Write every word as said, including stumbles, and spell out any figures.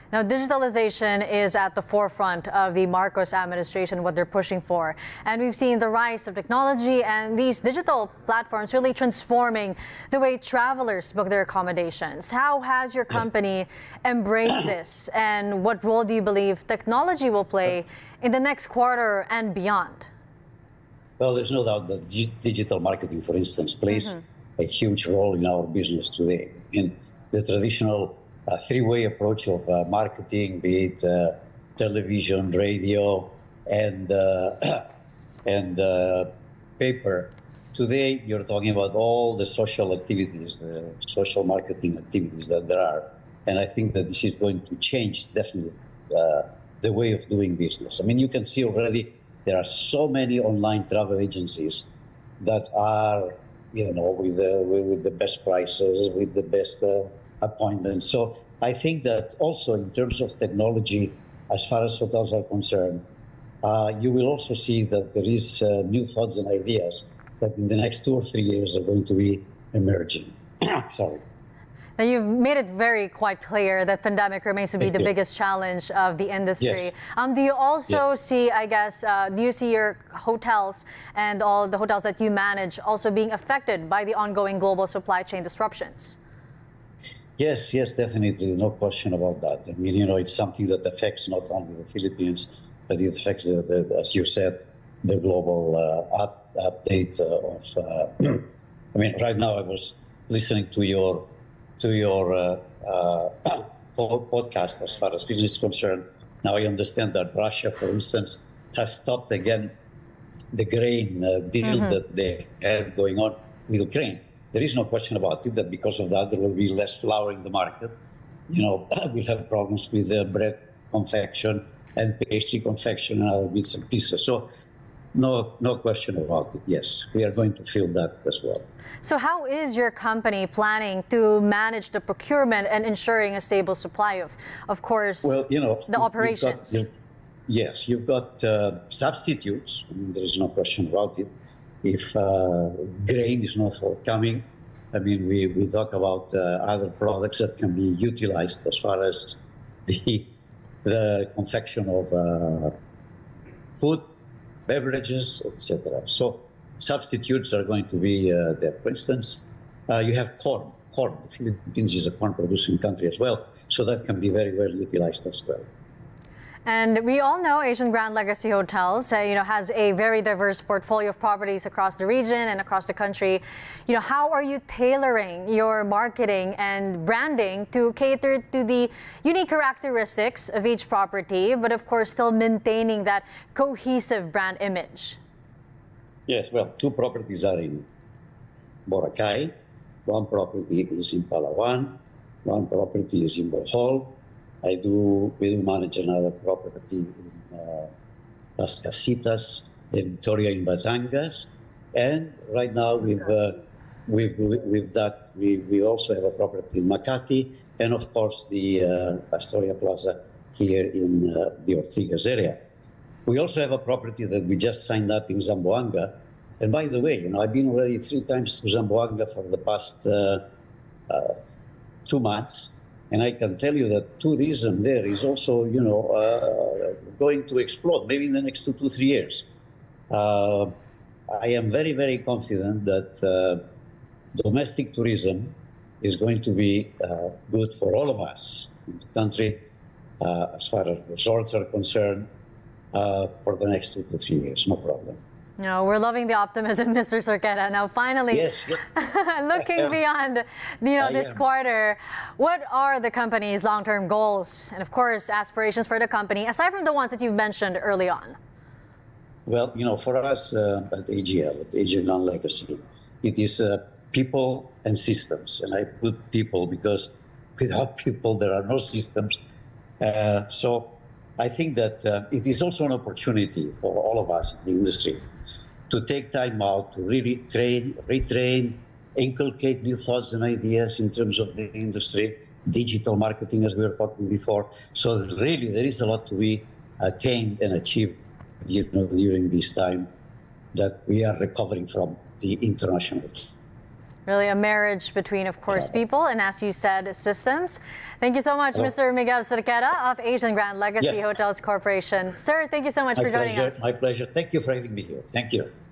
Now, digitalization is at the forefront of the Marcos administration, what they're pushing for. And we've seen the rise of technology and these digital platforms really transforming the way travelers book their accommodations. How has your company embraced this? And what role do you believe technology will play in the next quarter and beyond? Well, there's no doubt that digital marketing, for instance, plays mm-hmm. a huge role in our business today. In the traditional uh, three-way approach of uh, marketing, be it uh, television, radio, and uh, and uh, paper. Today, you're talking about all the social activities, the social marketing activities that there are, and I think that this is going to change definitely uh, the way of doing business. I mean, you can see already there are so many online travel agencies that are, you know, with the, with the best prices, with the best uh, appointments. So I think that also in terms of technology, as far as hotels are concerned, uh, you will also see that there is uh, new thoughts and ideas that in the next two or three years are going to be emerging. Sorry. Now, you've made it very quite clear that pandemic remains to be Thank the you. biggest challenge of the industry. Yes. Um, do you also Yeah. see, I guess, uh, do you see your hotels and all the hotels that you manage also being affected by the ongoing global supply chain disruptions? Yes, yes, definitely. No question about that. I mean, you know, it's something that affects not only the Philippines, but it affects, the, the, as you said, the global uh, up, update uh, of, uh, I mean, right now I was listening to your to your uh, uh, podcast as far as business is concerned. Now I understand that Russia, for instance, has stopped again the grain uh, deal mm-hmm. that they had going on with Ukraine. There is no question about it that because of that there will be less flour in the market. You know, we'll have problems with uh, bread confection and pastry confection and other bits and pieces. So no, no question about it. Yes, we are going to feel that as well. So how is your company planning to manage the procurement and ensuring a stable supply of, of course, well, you know, the operations? You've got, you, yes, you've got uh, substitutes. I mean, there is no question about it. If uh, grain is not forthcoming, I mean, we, we talk about uh, other products that can be utilized as far as the, the confection of uh, food, beverages, et cetera. So substitutes are going to be uh, there. For instance, uh, you have corn. Corn. The Philippines is a corn-producing country as well, so that can be very well utilized as well. And we all know Asian Grand Legacy Hotels, uh, you know, has a very diverse portfolio of properties across the region and across the country. You know, how are you tailoring your marketing and branding to cater to the unique characteristics of each property, but of course still maintaining that cohesive brand image? Yes, well, two properties are in Boracay. One property is in Palawan. One property is in Bohol. I do, we do manage another property in uh, Las Casitas, in Victoria in Batangas. And right now we've, uh, we've, with that, we, we also have a property in Makati, and of course the uh, Astoria Plaza here in uh, the Ortigas area. We also have a property that we just signed up in Zamboanga. And by the way, you know, I've been already three times to Zamboanga for the past uh, uh, two months. And I can tell you that tourism there is also, you know, uh, going to explode, maybe in the next two to three years. Uh, I am very, very confident that uh, domestic tourism is going to be uh, good for all of us in the country, uh, as far as resorts are concerned, uh, for the next two to three years, no problem. No, we're loving the optimism, Mister Sorquera. Now, finally, yes, yeah. looking beyond, you know, I this am. quarter, what are the company's long-term goals and, of course, aspirations for the company, aside from the ones that you've mentioned early on? Well, you know, for us uh, at A G L, at Asian Grand Legacy, it is uh, people and systems. And I put people because without people, there are no systems. Uh, so I think that uh, it is also an opportunity for all of us in the industry to take time out to really train, retrain, inculcate new thoughts and ideas in terms of the industry, digital marketing, as we were talking before. So really, there is a lot to be attained and achieved, you know, during this time that we are recovering from the international. Really a marriage between, of course, people and, as you said, systems. Thank you so much, Hello. Mister Miguel Cerquera of Asian Grand Legacy yes. Hotels Corporation. Sir, thank you so much my for joining pleasure. us. My pleasure. Thank you for having me here. Thank you.